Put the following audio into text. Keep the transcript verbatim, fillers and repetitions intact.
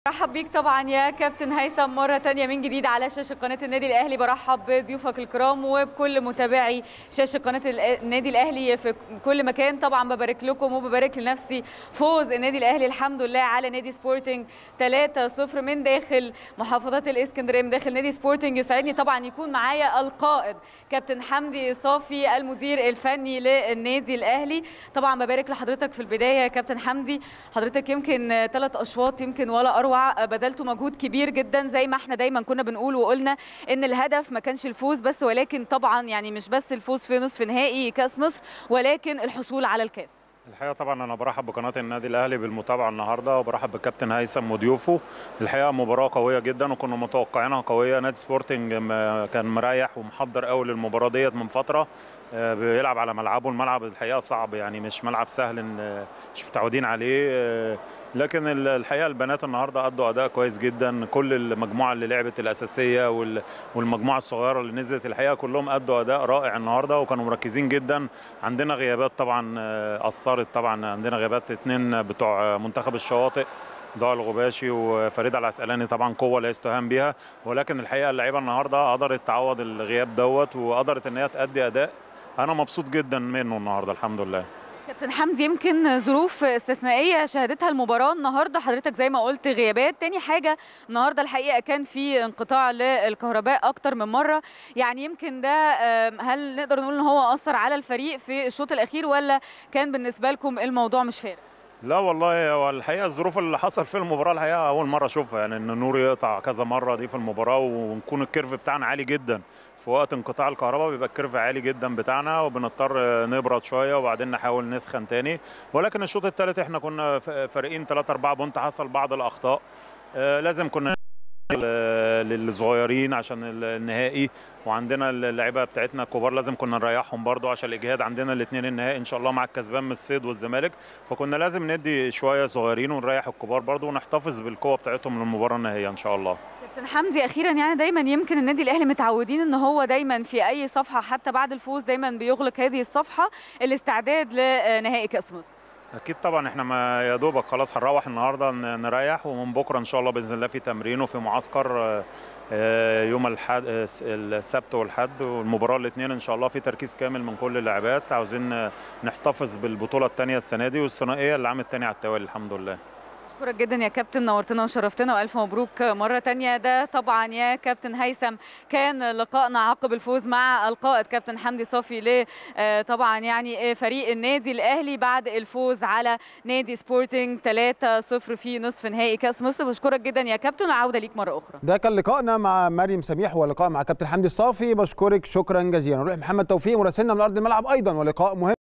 برحب بيك طبعا يا كابتن هيثم مرة تانية من جديد على شاشة قناة النادي الأهلي. برحب بضيوفك الكرام وبكل متابعي شاشة قناة النادي الأهلي في كل مكان. طبعا ببارك لكم وببارك لنفسي فوز النادي الأهلي الحمد لله على نادي سبورتنج ثلاثة صفر من داخل محافظات الإسكندرية، من داخل نادي سبورتنج. يسعدني طبعا يكون معايا القائد كابتن حمدي صافي المدير الفني للنادي الأهلي. طبعا ببارك لحضرتك في البداية يا كابتن حمدي. حضرتك يمكن ثلاث أشواط يمكن ولا أروع، بذلتوا مجهود كبير جدا زي ما احنا دايما كنا بنقول وقلنا ان الهدف ما كانش الفوز بس، ولكن طبعا يعني مش بس الفوز في نصف نهائي كاس مصر ولكن الحصول على الكاس. الحقيقه طبعا انا برحب بقناه النادي الاهلي بالمتابعه النهارده، وبرحب بالكابتن هيثم وضيوفه. الحقيقه مباراه قويه جدا وكنا متوقعينها قويه. نادي سبورتنج كان مريح ومحضر قوي للمباراه ديت من فتره، بيلعب على ملعبه. الملعب الحقيقه صعب، يعني مش ملعب سهل، مش متعودين عليه، لكن الحقيقه البنات النهارده ادوا اداء كويس جدا. كل المجموعه اللي لعبت الاساسيه والمجموعه الصغيره اللي نزلت الحقيقه كلهم ادوا اداء رائع النهارده وكانوا مركزين جدا. عندنا غيابات طبعا اثرت، طبعا عندنا غيابات اثنين بتوع منتخب الشواطئ، ضاع الغباشي وفريده العسقلاني، طبعا قوه لا يستهان بها، ولكن الحقيقه اللعيبه النهارده قدرت تعوض الغياب دوت وقدرت ان هي تأدي اداء انا مبسوط جدا منه النهارده الحمد لله. كابتن حمدي، يمكن ظروف استثنائيه شهدتها المباراه النهارده، حضرتك زي ما قلت غيابات. تاني حاجه النهارده الحقيقه كان في انقطاع للكهرباء اكتر من مره، يعني يمكن ده هل نقدر نقول ان هو اثر على الفريق في الشوط الاخير ولا كان بالنسبه لكم الموضوع مش فارق؟ لا والله، هو الحقيقه الظروف اللي حصل في المباراه الحقيقه اول مره اشوفها، يعني ان النور يقطع كذا مره دي في المباراه ونكون الكيرف بتاعنا عالي جدا في وقت انقطاع الكهرباء، بيبقى الكيرف عالي جدا بتاعنا وبنضطر نبرد شويه وبعدين نحاول نسخن تاني. ولكن الشوط الثالث احنا كنا فارقين ثلاثة أربعة بونت، حصل بعض الاخطاء لازم كنا للصغيرين عشان النهائي، وعندنا اللعيبه بتاعتنا الكبار لازم كنا نريحهم برضو عشان الاجهاد. عندنا الاثنين النهائي ان شاء الله مع الكسبان من الصيد والزمالك، فكنا لازم ندي شويه صغيرين ونريح الكبار برضو ونحتفظ بالقوه بتاعتهم للمباراه النهائيه ان شاء الله. كابتن حمدي، اخيرا يعني دايما يمكن النادي الاهلي متعودين ان هو دايما في اي صفحه حتى بعد الفوز دايما بيغلق هذه الصفحه، الاستعداد لنهائي كاس مصر. اكيد طبعا، احنا ما يا دوبك خلاص هنروح النهارده نريح، ومن بكره ان شاء الله باذن الله في تمرين وفي معسكر يوم الحد السبت والحد، والمباراه الاثنين ان شاء الله في تركيز كامل من كل اللاعبات. عاوزين نحتفظ بالبطوله الثانيه السنه دي والثنائيه العام الثاني على التوالي الحمد لله. أشكرك جدا يا كابتن، نورتنا وشرفتنا والف مبروك مره ثانيه. ده طبعا يا كابتن هيثم كان لقائنا عقب الفوز مع القائد كابتن حمدي صافي ل طبعا يعني فريق النادي الاهلي بعد الفوز على نادي سبورتنج ثلاثة صفر في نصف نهائي كاس مصر. بشكرك جدا يا كابتن وعوده ليك مره اخرى. ده كان لقائنا مع مريم سميح ولقاء مع كابتن حمدي الصافي. بشكرك شكرا جزيلا. نروح محمد توفيق مراسلنا من ارض الملعب ايضا ولقاء مهم.